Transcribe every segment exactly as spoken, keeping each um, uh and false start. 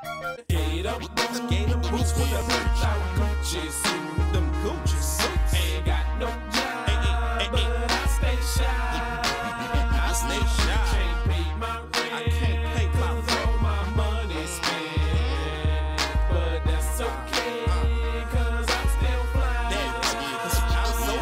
Skater boots with a bitch out Gucci suit, them Gucci suits. Ain't got no job, but I stay shy. I stay shy. Can't pay my rent. I can't pay my rent. All my money spent, but that's okay, cause I'm still fly. I'm so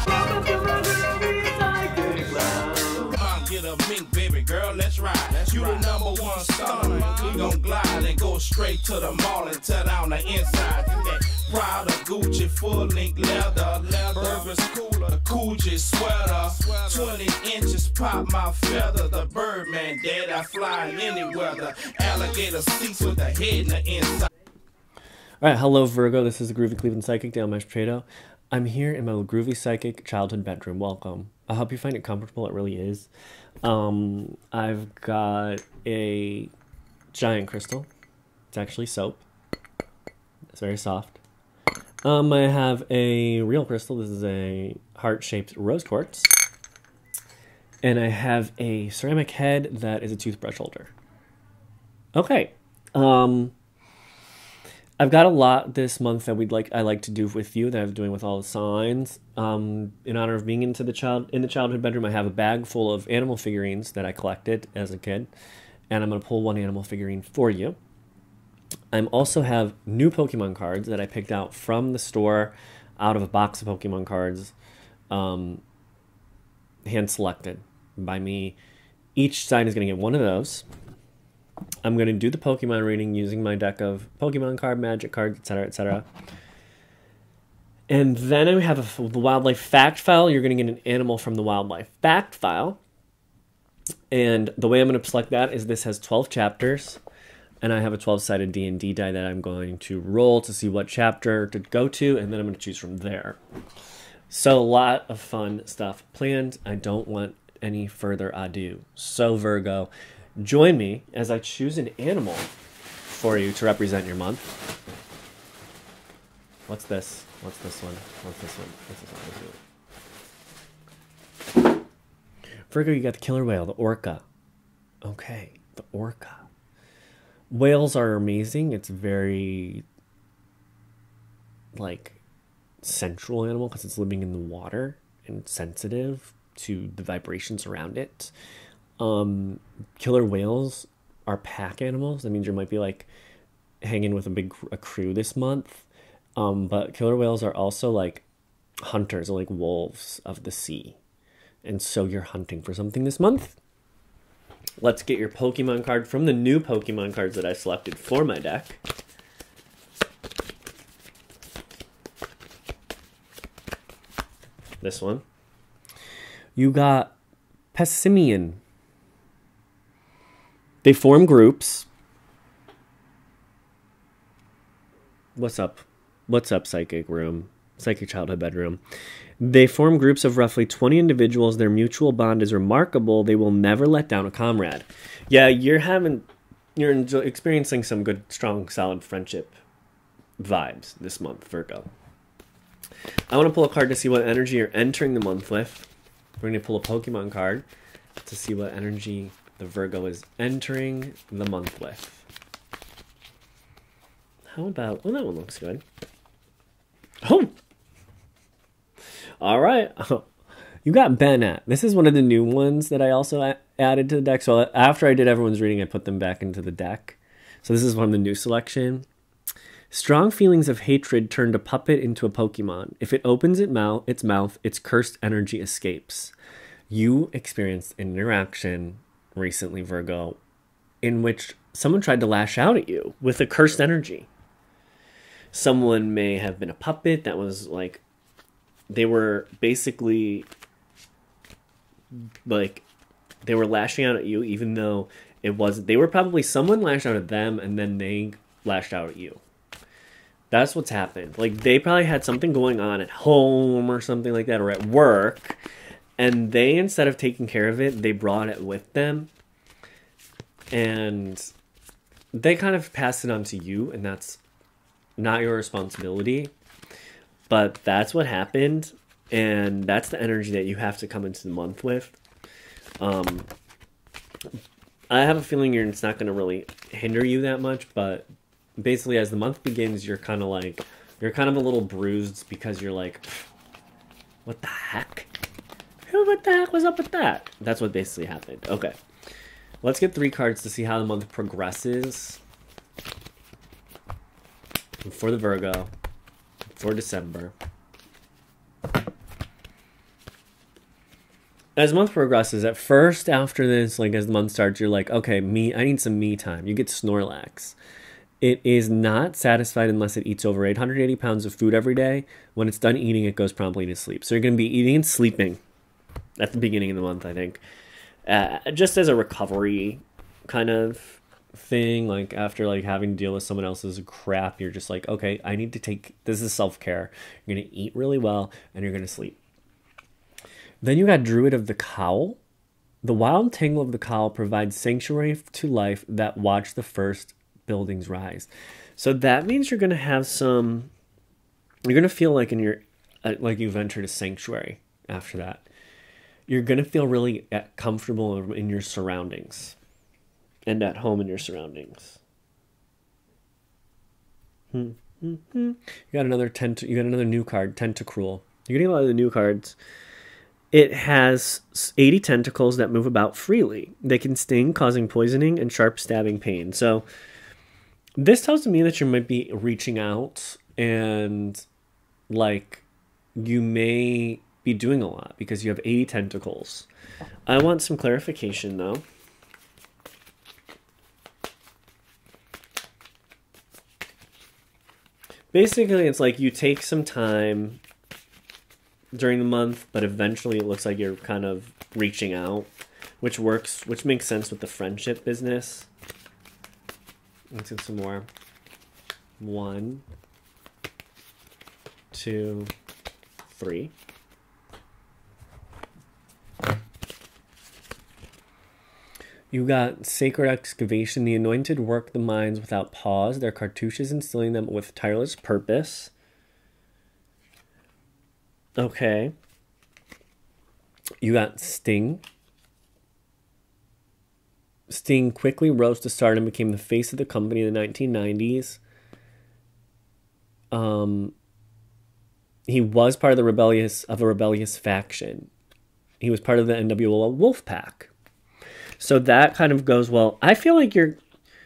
fly. I'll get a mink, baby girl, let's ride. Let's you ride. The number one star. We gon' glide and go straight to the mall and tear down the inside. That Prada, Gucci, full link leather, leather. Bourbon cooler, the Coogee sweater. twenty inches pop my feather. The Birdman dead, I fly anywhere. The alligator seats with the head in the inside. All right, hello Virgo. This is the Groovy Cleveland Psychic, Dale Mashpato. I'm here in my groovy psychic childhood bedroom. Welcome. I hope you find it comfortable. It really is. Um, I've got a giant crystal. It's actually soap. It's very soft. Um, I have a real crystal. This is a heart-shaped rose quartz. And I have a ceramic head that is a toothbrush holder. Okay. Um, I've got a lot this month that we'd like I like to do with you that I'm doing with all the signs. Um, in honor of being into the child in the childhood bedroom, I have a bag full of animal figurines that I collected as a kid. And I'm going to pull one animal figurine for you. I also have new Pokemon cards that I picked out from the store out of a box of Pokemon cards, um, hand-selected by me. Each sign is going to get one of those. I'm going to do the Pokemon reading using my deck of Pokemon card, Magic cards, et cetera, et cetera. And then I have a, the Wildlife Fact File. You're going to get an animal from the Wildlife Fact File. And the way I'm going to select that is this has twelve chapters, and I have a twelve-sided D and D die that I'm going to roll to see what chapter to go to, and then I'm going to choose from there. So a lot of fun stuff planned. I don't want any further ado. So Virgo, join me as I choose an animal for you to represent your month. What's this? What's this one? What's this one? What's this one? What's this one? Virgo, you got the killer whale, the orca. Okay, the orca. Whales are amazing. It's very, like, sensual animal because it's living in the water and sensitive to the vibrations around it. Um, killer whales are pack animals. That means you might be, like, hanging with a big a crew this month. Um, but killer whales are also, like, hunters, or like wolves of the sea. And so you're hunting for something this month. Let's get your Pokemon card from the new Pokemon cards that I selected for my deck. This one. You got Pessimian. They form groups. What's up? What's up, Psychic Room? Psychic Childhood Bedroom. They form groups of roughly twenty individuals. Their mutual bond is remarkable. They will never let down a comrade. Yeah, you're having, you're enjoy, experiencing some good, strong, solid friendship vibes this month, Virgo. I want to pull a card to see what energy you're entering the month with. We're going to pull a Pokemon card to see what energy the Virgo is entering the month with. How about, well, that one looks good. Oh! All right. You got Bennett. This is one of the new ones that I also added to the deck. So after I did everyone's reading, I put them back into the deck. So this is one of the new selection. Strong feelings of hatred turned a puppet into a Pokemon. If it opens it mouth, its mouth, its cursed energy escapes. You experienced an interaction recently, Virgo, in which someone tried to lash out at you with a cursed energy. Someone may have been a puppet that was like, they were basically like, they were lashing out at you, even though it wasn't, they were probably, someone lashed out at them and then they lashed out at you. That's what's happened. Like, they probably had something going on at home or something like that, or at work, and they, instead of taking care of it, they brought it with them, and they kind of passed it on to you, and that's not your responsibility. But that's what happened, and that's the energy that you have to come into the month with. Um, I have a feeling you're, it's not going to really hinder you that much, but basically as the month begins, you're kind of like, you're kind of a little bruised because you're like, what the heck? What the heck was up with that? That's what basically happened. Okay. Let's get three cards to see how the month progresses for the Virgo for December. As the month progresses, at first after this, like as the month starts, you're like, okay, me, I need some me time. You get Snorlax. It is not satisfied unless it eats over eight hundred eighty pounds of food every day. When it's done eating, it goes promptly to sleep. So you're going to be eating and sleeping at the beginning of the month, I think. Uh, just as a recovery kind of thing, like after like having to deal with someone else's crap, you're just like, okay, I need to take, this is self-care. You're going to eat really well and you're going to sleep. Then you got Druid of the Cowl. The wild tangle of the cowl provides sanctuary to life that watch the first buildings rise. So that means you're going to have some, you're going to feel like in your, uh, like you've entered a sanctuary after that. You're going to feel really comfortable in your surroundings and at home in your surroundings. Hmm. Mm-hmm. You got another tent. You got another new card, Tentacruel. You're getting a lot of the new cards. It has eighty tentacles that move about freely. They can sting, causing poisoning and sharp stabbing pain. So this tells me that you might be reaching out and like you may be doing a lot because you have eighty tentacles. I want some clarification though. Basically, it's like you take some time during the month, but eventually it looks like you're kind of reaching out, which works, which makes sense with the friendship business. Let's get some more. One, two, three. You got Sacred Excavation. The anointed work the mines without pause. Their cartouches instilling them with tireless purpose. Okay. You got Sting. Sting quickly rose to stardom and became the face of the company in the nineteen nineties. Um, he was part of the rebellious of a rebellious faction. He was part of the N W O Wolf Pack. So that kind of goes well. I feel like you're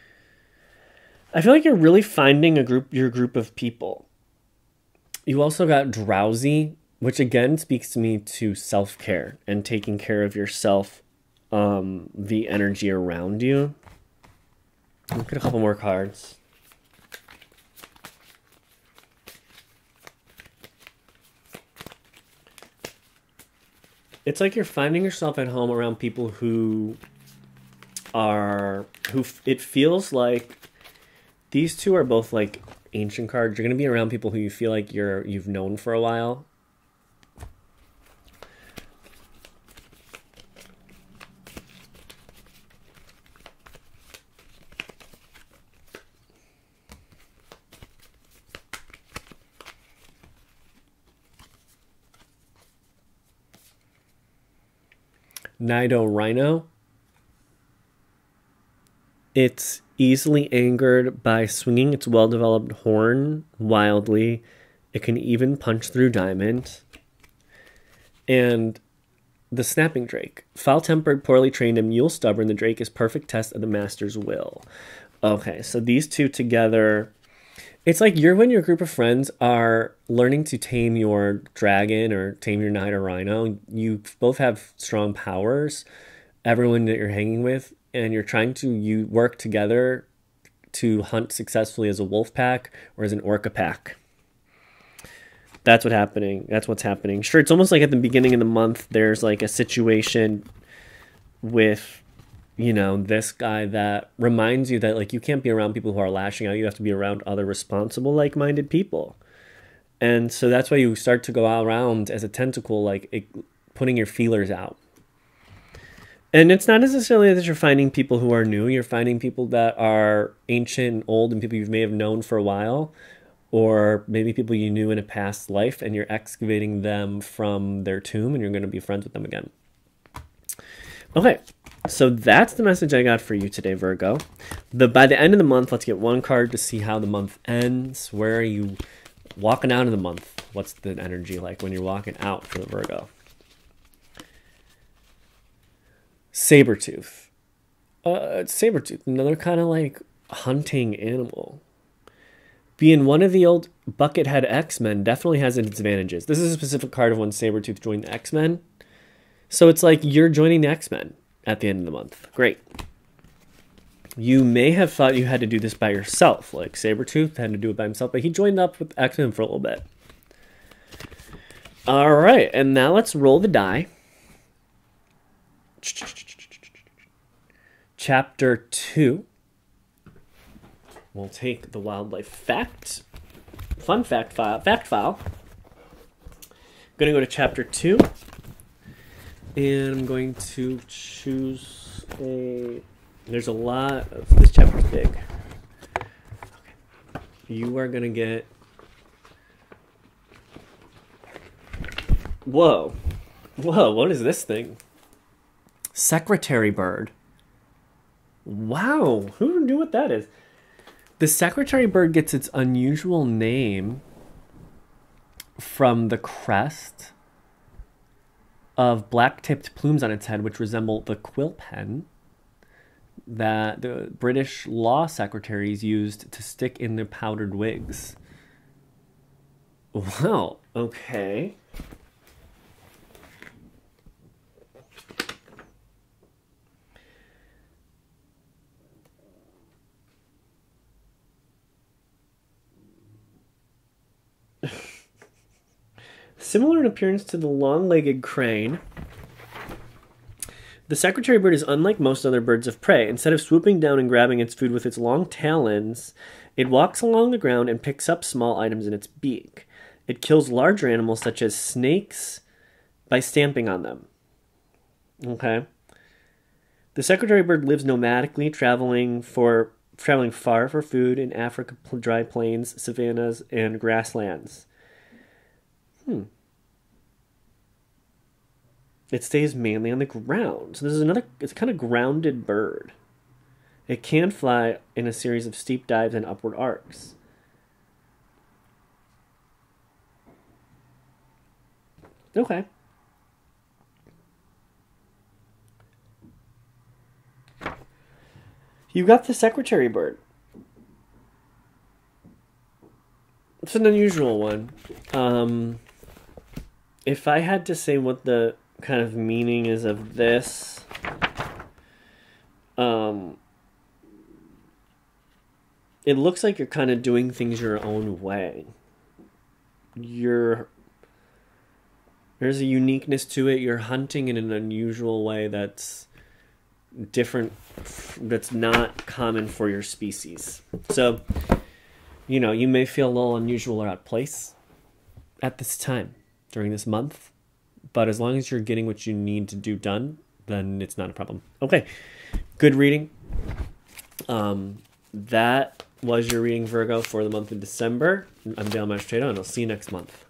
I feel like you're really finding a group your group of people. You also got Drowsy, which again speaks to me to self-care and taking care of yourself, um, the energy around you. Look at a couple more cards. It's like you're finding yourself at home around people who are, who it feels like these two are both like ancient cards. You're going to be around people who you feel like you're, you've known for a while. Nido Rhino. It's easily angered by swinging its well-developed horn wildly. It can even punch through diamond. And the Snapping Drake. Foul-tempered, poorly trained, and mule stubborn, the Drake is perfect test of the master's will. Okay, so these two together, it's like you're when your group of friends are learning to tame your dragon or tame your knight or rhino. You both have strong powers, everyone that you're hanging with, and you're trying to you work together to hunt successfully as a wolf pack or as an orca pack. That's what's happening. That's what's happening. Sure, it's almost like at the beginning of the month, there's like a situation with, you know, this guy that reminds you that like you can't be around people who are lashing out. You have to be around other responsible, like-minded people. And so that's why you start to go out around as a tentacle, like it, putting your feelers out. And it's not necessarily that you're finding people who are new. You're finding people that are ancient and old and people you may have known for a while, or maybe people you knew in a past life, and you're excavating them from their tomb and you're going to be friends with them again. Okay, so that's the message I got for you today, Virgo. The by the end of the month, let's get one card to see how the month ends. Where are you walking out of the month? What's the energy like when you're walking out for the Virgo? Sabretooth. Uh, Sabretooth, another kind of like hunting animal. Being one of the old Buckethead X-Men definitely has its advantages. This is a specific card of when Sabretooth joined the X-Men. So it's like you're joining the X-Men at the end of the month. Great. You may have thought you had to do this by yourself. Like Sabretooth had to do it by himself, but he joined up with X-Men for a little bit. All right, and now let's roll the die. Chapter two. We'll take the wildlife fact, fun fact file, fact file. I'm going to go to chapter two, and I'm going to choose a, there's a lot of, this chapter's big. Okay. You are going to get, whoa, whoa, what is this thing? Secretary bird. Wow, who knew what that is? The secretary bird gets its unusual name from the crest of black-tipped plumes on its head, which resemble the quill pen that the British law secretaries used to stick in their powdered wigs. Wow, okay. Similar in appearance to the long-legged crane, the secretary bird is unlike most other birds of prey. Instead of swooping down and grabbing its food with its long talons, it walks along the ground and picks up small items in its beak. It kills larger animals such as snakes by stamping on them. Okay. The secretary bird lives nomadically, traveling for traveling far for food in Africa, dry plains, savannas, and grasslands. Hmm. It stays mainly on the ground. So this is another, it's a kind of grounded bird. It can fly in a series of steep dives and upward arcs. Okay. You got the secretary bird. It's an unusual one. Um, if I had to say what the kind of meaning is of this, um, it looks like you're kind of doing things your own way. You're, there's a uniqueness to it. You're hunting in an unusual way that's different, that's not common for your species. So, you know, you may feel a little unusual or out of place at this time during this month, but as long as you're getting what you need to do done, then it's not a problem. Okay, good reading. Um, that was your reading, Virgo, for the month of December. I'm Dale Mastrado, and I'll see you next month.